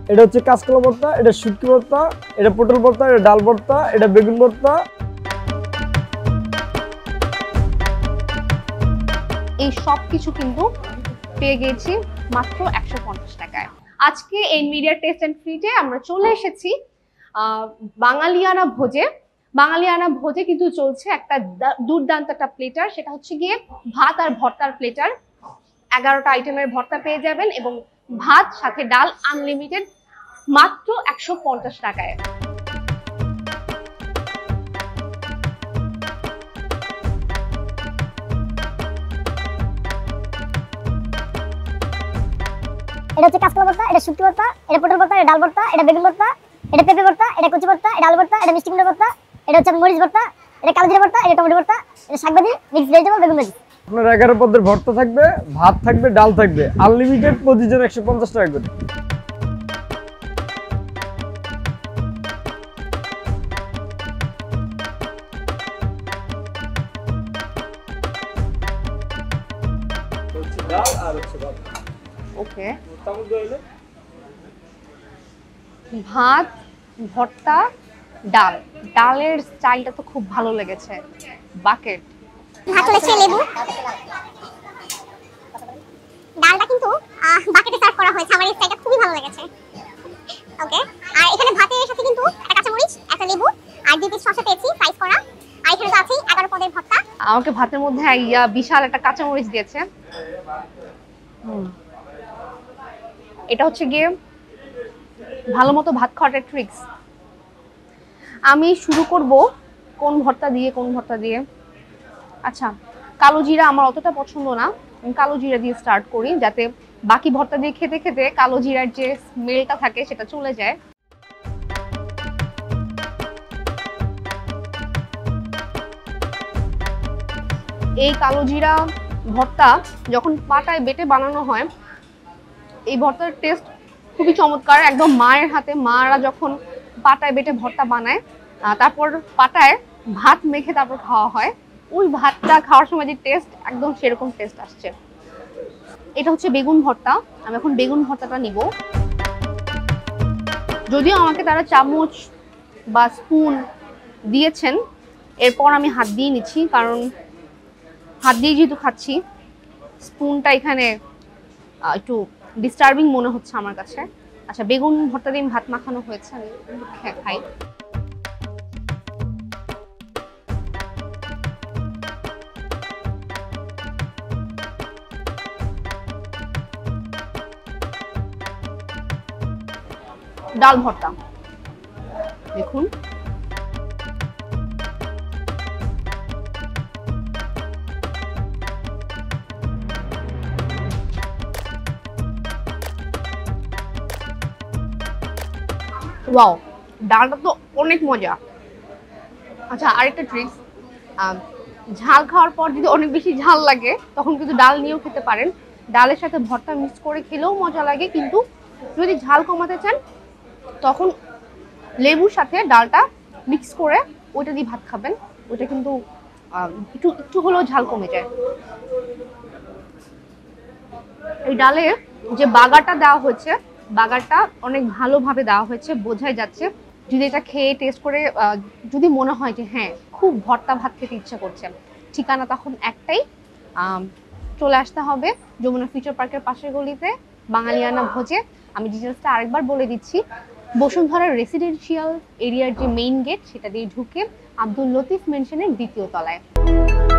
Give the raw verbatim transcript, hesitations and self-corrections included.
এটা হচ্ছে কাঁচকলা ভর্তা, এটা শুটকি ভর্তা, এটা পটল ভর্তা, এটা ডাল ভর্তা, এটা বেগুন ভর্তা। এই সব কিছু কিন্তু পেয়ে গেছি মাত্র একশো পঞ্চাশ টাকায়। আজকে এই মিডিয়া টেস্ট অ্যান্ড ট্রিটে আমরা চলে এসেছি বাঙালিয়ানা ভোজে। বাঙালিয়ানা ভোজে কিন্তু চলছে একটা দুর্দান্ত একটা প্লেটার, সেটা হচ্ছে গিয়ে ভাত আর ভর্তার প্লেটার। এগারোটা আইটেমের ভর্তা পেয়ে যাবেন এবং ভাত সাথে ডাল আনলিমিটেড মাত্র একশো পঞ্চাশ টাকায়। এটা হচ্ছে কাঁচকলা ভর্তা, এটা শুটকি ভর্তা, এটা পটল ভর্তা, এটা ডাল ভর্তা, এটা বেগুন ভর্তা, এটা পেঁপে ভর্তা, এটা কচি ভর্তা, এটা আলু ভর্তা, এটা মিষ্টি কুমড়া ভর্তা, এটা হচ্ছে মরিচ ভর্তা, এটা কালো জিরা ভর্তা, এটা টমেটো ভর্তা, এটা শাক ভাজি, মিক্স ভেজিটেবল, বেগুন ভাজি। আপনার এগারো পদের ভর্তা থাকবে, ভাত থাকবে, ডাল থাকবে, আনলিমিটেড প্রতিজন একশো পঞ্চাশ টাকা করে। ওকে, ভাত ভর্তা ডাল, ডালের স্টাইলটা তো খুব ভালো লেগেছে। বাকেট ভাত হচ্ছে লেবু, ডালটা কিন্তু বাকেটে সার্ভ করা হয়েছে, আমার এই স্টাইলটা খুবই ভালো লেগেছে। ওকে, আর এখানে ভাতের সাথে কিন্তু একটা কাঁচামরিচ, একটা লেবু আর দুই পিস শসা পেয়েছি ফ্রাইস করা। আর এখানে তো আছে এগারো পদের ভর্তা। আমাকে ভাতের মধ্যে ইয়া বিশাল একটা কাঁচামরিচ দিয়েছে। হুম, এটা হচ্ছে গিয়ে ভালো মতো ভাত খাওয়ার ট্রিক্স। আমি শুরু করব কোন ভর্তা দিয়ে কোন ভর্তা দিয়ে। আচ্ছা, কালো জিরা আমার অতটা পছন্দ না, আমি কালো জিরা দিয়ে স্টার্ট করি যাতে বাকি ভর্তা দিয়ে খেতে খেতে কালো জিরার যে স্মেলটা থাকে সেটা চলে যায়। এই কালো জিরা ভর্তা যখন পাটায় বেটে বানানো হয়, এই ভর্তার টেস্ট খুবই চমৎকার। একদম মায়ের হাতে, মারা যখন পাটায় বেটে ভর্তা বানায় তারপর পাটায় ভাত মেখে তারপর খাওয়া হয়, ওই ভাতটা খাওয়ার সময় যে টেস্ট, একদম সেরকম টেস্ট আসছে। এটা হচ্ছে বেগুন ভর্তা, আমি এখন বেগুন ভর্তাটা নিব। যদিও আমাকে তারা চামচ বা স্পুন দিয়েছেন, এরপর আমি হাত দিয়ে নিচ্ছি, কারণ হাত দিয়ে যেহেতু খাচ্ছি স্পুনটা এখানে একটু ডিস্টার্বিং মনে হচ্ছে আমার কাছে। আচ্ছা, বেগুন ভর্তা দিয়ে ভাত মাখানো হয়েছে, আমি খাই। ডাল ভর্তা দেখুন, ওয়াও, ডালটা তো অনেক মজা। আচ্ছা, আরেকটা ট্রিক্স, ঝাল খাওয়ার পর যদি অনেক বেশি ঝাল লাগে তখন কিন্তু ডাল নিয়েও খেতে পারেন। ডালের সাথে ভর্তা মিক্স করে খেলেও মজা লাগে, কিন্তু যদি ঝাল কমাতে চান তখন লেবুর সাথে ডালটা মিক্স করে ওইটা দিয়ে ভাত খাবেন, ওইটা কিন্তু একটু একটু হলেও ঝাল কমে যায়। এই ডালে যে বাগারটা দেওয়া হয়েছে, বাগারটা অনেক ভালোভাবে দেওয়া হয়েছে, বোঝাই যাচ্ছে। যদি এটা খেয়ে টেস্ট করে যদি মনে হয় যে হ্যাঁ খুব ভর্তা ভাত খেতে ইচ্ছা করছে, ঠিকানা তখন একটাই, চলে আসতে হবে যমুনা ফিউচার পার্কের পাশের গলিতে বাঙালিয়ানা ভোজে। আমি ডিটেলসটা আরেকবার বলে দিচ্ছি, বসুন্ধরার রেসিডেন্সিয়াল এরিয়ার যে মেইন গেট সেটা দিয়ে ঢুকে আব্দুল লতিফ মেনশনের দ্বিতীয় তলায়।